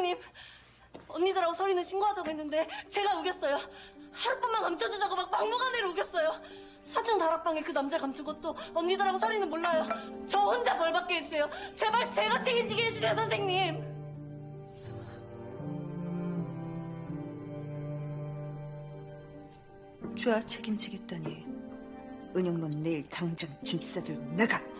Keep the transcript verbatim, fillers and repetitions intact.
선생님, 언니들하고 서리는 신고하자고 했는데 제가 우겼어요. 하룻밤만 감춰주자고 막 막무가내로 우겼어요. 사층 다락방에 그 남자를 감춘 것도 언니들하고 서리는 몰라요. 저 혼자 벌받게 해주세요. 제발 제가 책임지게 해주세요, 선생님. 좋아, 책임지겠다니. 은영론 내일 당장 짐 싸들고 나가.